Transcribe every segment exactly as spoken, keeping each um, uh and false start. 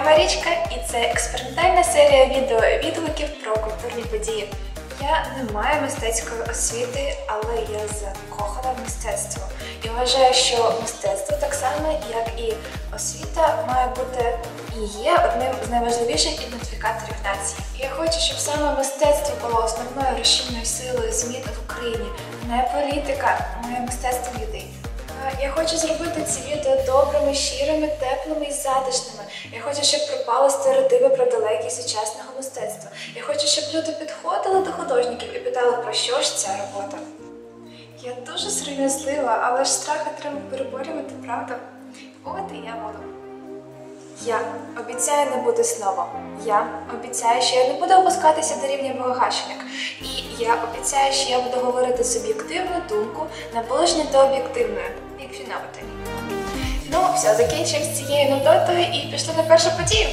Марічка, і це експериментальна серія відео-відгуків про культурні події. Я не маю мистецької освіти, але я закохана в мистецтво. І вважаю, що мистецтво так само, як і освіта, має бути і є одним з найважливіших ідентифікаторів нації. Я хочу, щоб саме мистецтво було основною рушійною силою змін в Україні. Не політика, не мистецтво людей. Я хочу зробити ці відео добрими, щирими, теплими і затишними. Я хочу, щоб пропали стереотипи про далекість сучасного мистецтва. Я хочу, щоб люди підходили до художників і питали, про що ж ця робота. Я дуже сором'язлива, але ж страхи треба переборювати, правда? От і я буду. Я обіцяю не бути снобом. Я обіцяю, що я не буду опускатися до рівня багашник. І я обіцяю, що я буду говорити суб'єктивну думку, наближення до об'єктивної, як фіноботані. Ну, все, закінчив з цією нотою і пішли на першу подію.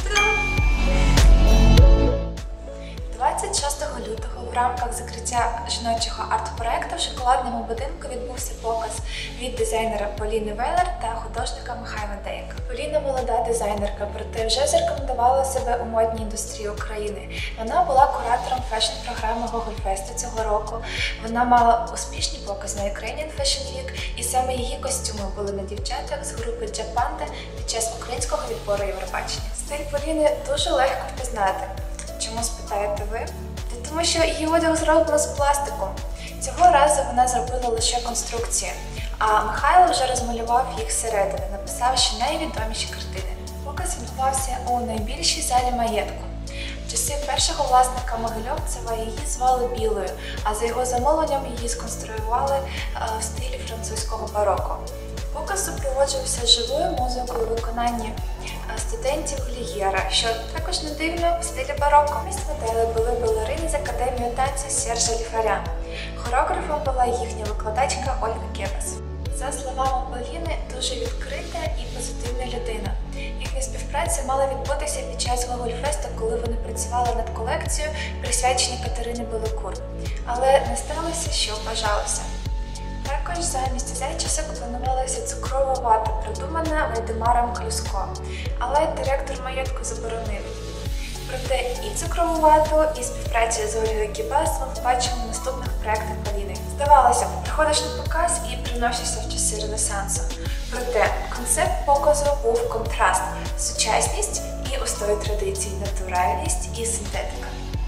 двадцять шостого лютого в рамках закриття жіночого арт-проекту в шоколадному будинку відбувся показ від дизайнера Поліни Веллер та художника Михайла Дейка. Поліна молода дизайнерка, проте вже зарекомендувала себе у модній індустрії України. Вона була куратором фешн-програми Гогольфесту цього року. Вона мала успішні покази на Ukrainian Fashion Week, і саме її костюми були на дівчатах з групи Джапанда під час українського відбору Євробачення. Стиль Поліни дуже легко впізнати. Чому, спитаєте ви? Тому що її одяг зроблено з пластику. Цього разу вона зробила лише конструкції, а Михайло вже розмалював їх зсередини, написавши найвідоміші картини. Показ відбувався у найбільшій залі маєтку. В часи першого власника Могильовцева її звали Білою, а за його замовленням її сконструювали в стилі французького бароко. Показ супроводжувався живою музикою у виконанні студентів Глієра, що також не дивно в стилі бароко. Міст модели були балерини з Академії танцю Сержа Ліфаря. Хореографом була їхня викладачка Ольга Кебес. За словами Поліни, дуже відкрита і позитивна людина. Їхня співпраця мала відбутися під час Гогольфесту, коли вони працювали над колекцією, присвяченій Катерині Білокур. Але не сталося, що бажалося. Також замість зайчисок планувалася цукрова вата, придумана Вальдемаром Клюско, але директор маєтку заборонив. Проте і цукрову вату, і співпрацю з Ольгою Кібас ми побачимо в наступних проєктах Поліни. Здавалося б, приходиш на показ і приносишся в часи Ренесансу. Проте концепт показу був контраст – сучасність і устої традицій, натуральність і синтетика.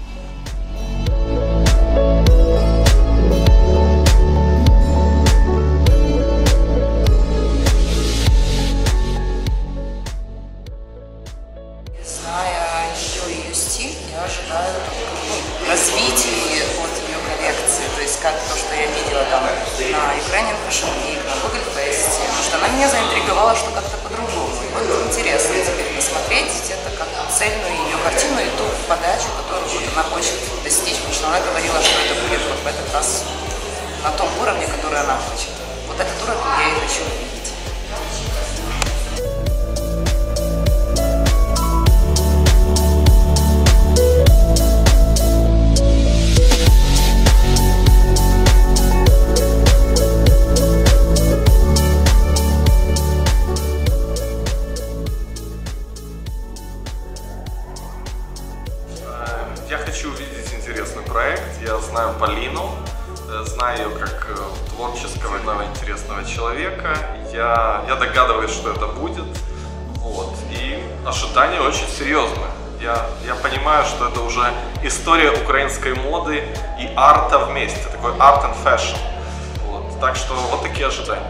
Развитие от ее коллекции, то есть как то, что я видела там на Ukrainian Fashion Week, на Гогольфесте, потому что она меня заинтриговала, что как-то по-другому. И вот интересно теперь посмотреть это как цельную ее картину и ту подачу, которую вот она хочет достичь, потому что она говорила, что это будет вот в этот раз на том уровне, который она хочет. Вот этот уровень я и хочу увидеть. Я хочу увидеть интересный проект. Я знаю Полину, знаю ее как творческого, интересного человека. Я, я догадываюсь, что это будет. Вот. И ожидания очень серьезные. Я, я понимаю, что это уже история украинской моды и арта вместе. Такой art and fashion. Вот. Так что вот такие ожидания.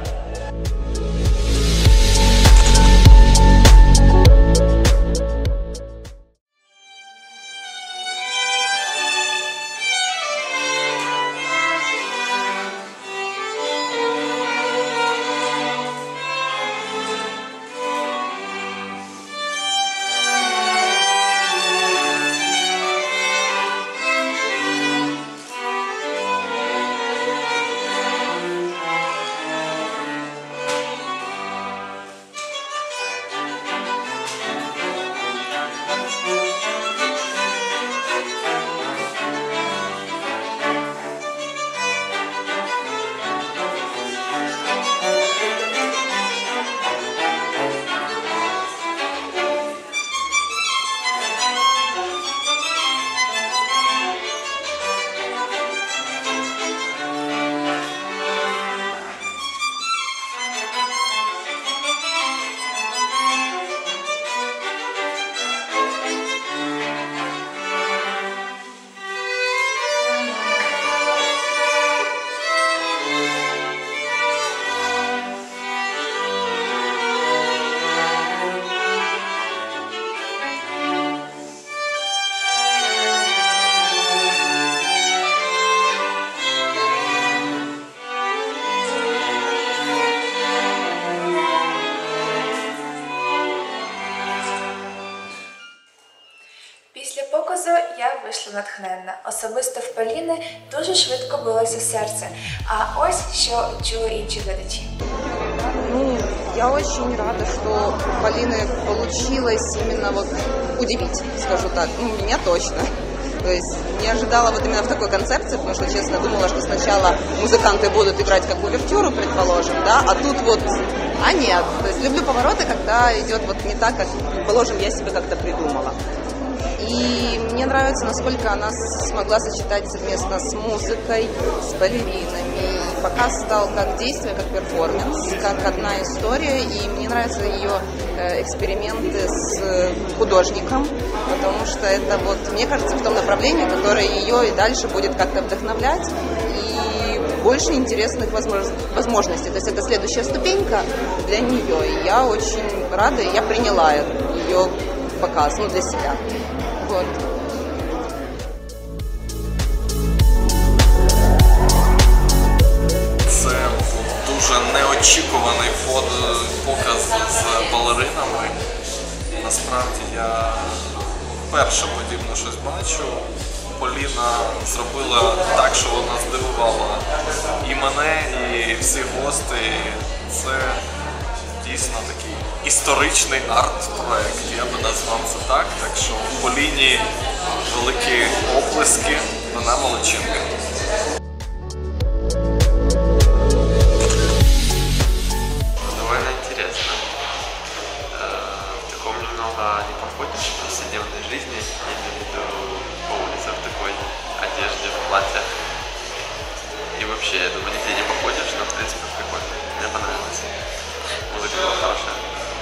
натхненна. Особисто в Поліни дуже швидко билося серце. А ось що чули інші глядачі. Ну, я очень рада, что у Полины получилось именно вот удивить, скажу так. Ну, меня точно. То есть не ожидала вот именно в такой концепции, потому что, честно, думала, что сначала музыканты будут играть как увертюру, предположим, да, а тут вот, а нет. То есть люблю повороты, когда идет вот не так, как, предположим, я себе как-то придумала. И мне нравится, насколько она смогла сочетать совместно с музыкой, с балеринами. Показ стал как действие, как перформанс, как одна история. И мне нравятся ее эксперименты с художником, потому что это вот, мне кажется, в том направлении, которое ее и дальше будет как-то вдохновлять. И больше интересных возможностей. То есть это следующая ступенька для нее. И я очень рада, и я приняла ее показ, ну, для себя. Вот. Це дуже неочікуваний показ з балеринами. Насправді я вперше подібне щось бачу. Поліна зробила так, що вона здивувала і мене, і всіх гостей. Це дійсно такий історичний арт-проект, я би назвав це так. Так що Поліні великі оплески, вона молодчинка. Довольно интересно. В таком немного не походишь в повседневной жизни, я имею в виду по улице в такой одежде, в платьях. И вообще, я думаю, нигде не походишь, но в принципе прикольно. Мне понравилось. Музыка была хорошая.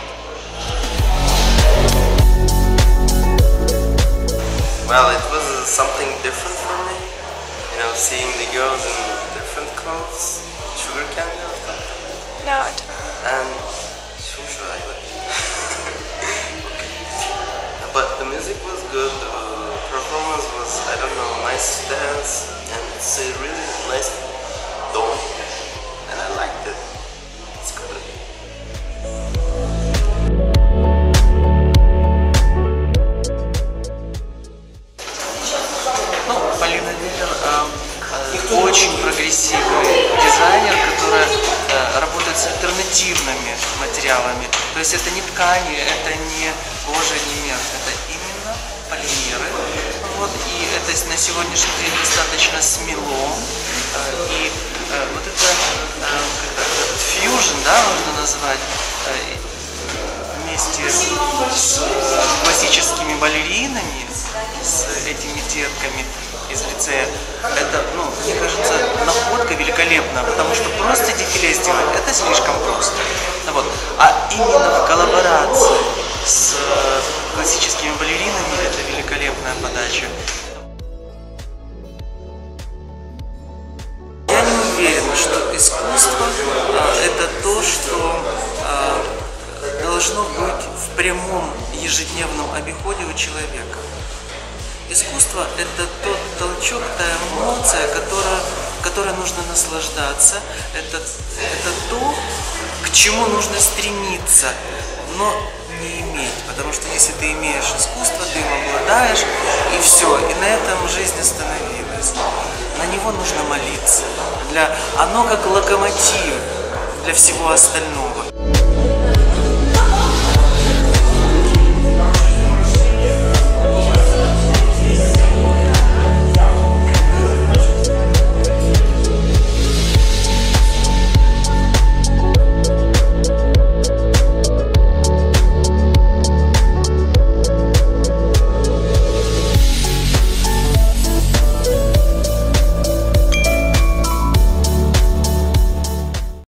Well, it was something different for me. You know, seeing the girls in different clothes, sugar candy or something. No, And who should I like? Okay. But the music was good, the performance was, I don't know, nice dance, and it's a really nice dome, and I liked it. It's good. Ну, Полина Веллер э, э, очень прогрессивный дизайнер, которая э, работает с альтернативными материалами. То есть это не ткани, это не кожа, не мех, это именно полимеры. Вот, и это на сегодняшний день достаточно смело. Э, и э, вот это э, фьюжн, да, можно назвать, э, вместе с классическими балеринами, с этими детками из лицея, это, ну, мне кажется, находка великолепная, потому что просто дефиле сделать это слишком просто. Вот. А именно в коллаборации с классическими балеринами это великолепная подача. Я не уверен, что искусство а, это то, что а, должно быть в прямом ежедневном обиходе у человека. Искусство – это тот толчок, та эмоция, которая, которой нужно наслаждаться. Это, это то, к чему нужно стремиться, но не иметь. Потому что если ты имеешь искусство, ты им обладаешь, и все. И на этом жизнь остановилась. На него нужно молиться. Для, оно как локомотив для всего остального.